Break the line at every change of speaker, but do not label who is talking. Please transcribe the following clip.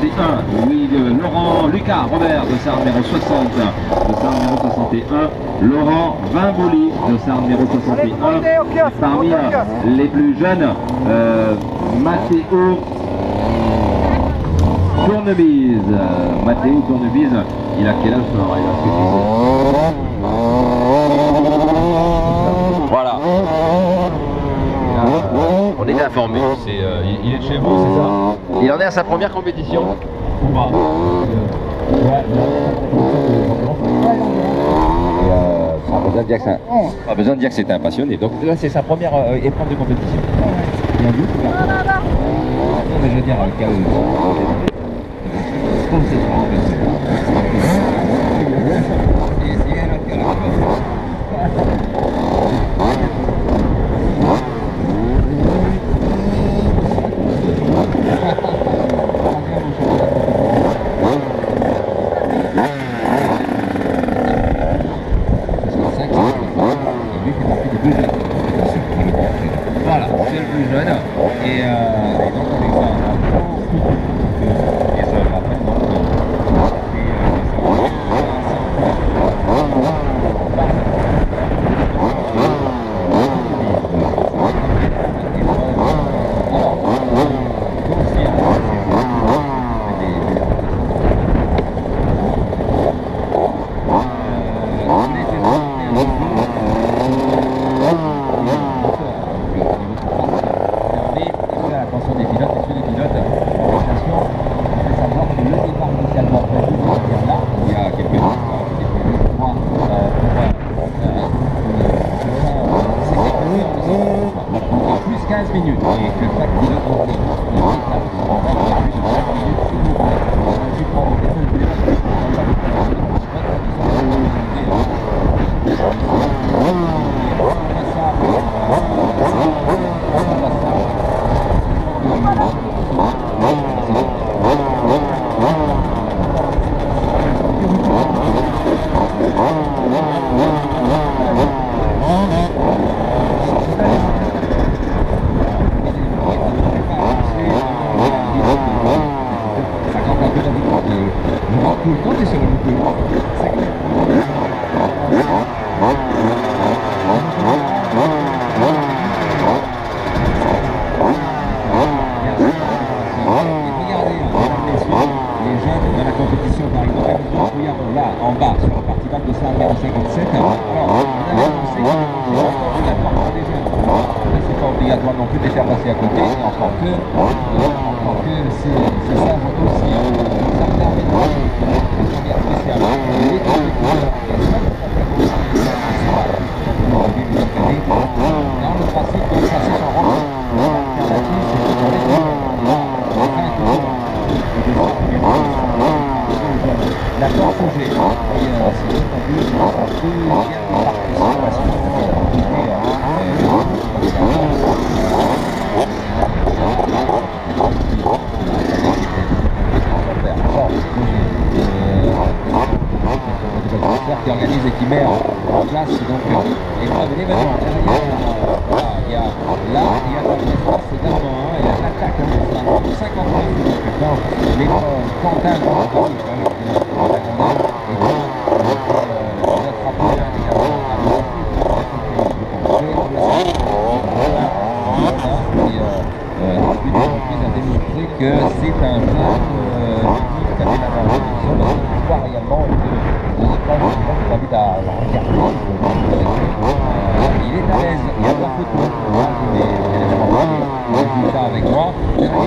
61, Laurent Lucas Robert de Sarre numéro 60, de Sarre numéro 61, Laurent Vimbouli de Sarre numéro 61, parmi les plus jeunes, Mathéo Tournebise. Mathéo Tournebise, il a quel âge? Il a voilà. On est informé, il est de chez vous, c'est ça? Il en est à sa première compétition? Ou pas? Pas besoin de dire que c'est un passionné. Donc là, c'est sa première épreuve de compétition. Bien vu. Mais je veux dire, voilà, c'est le plus jeune. Et donc on est ça. Et ça va après, donc. Plus 15 minutes et que chaque pilote tout le temps, t'es sur le bouton. C'est clair. Les jeunes dans la compétition, par exemple, regarde là, en bas, sur la partie balle de Sarre numéro 57. Alors, on a annoncé que c'est obligatoire pour les jeunes. C'est pas obligatoire non plus de les faire passer à côté, encore que c'est ça aussi. Ça permet de D'accord, c'est qui organise et qui met en place donc l'épreuve de l'événement. Il y a là, il y a c'est d'abord et l'attaque de 59 minutes dans l'épreuve Quentin que c'est un jeu réellement il est à l'aise, il y a de la photo, il est avec moi.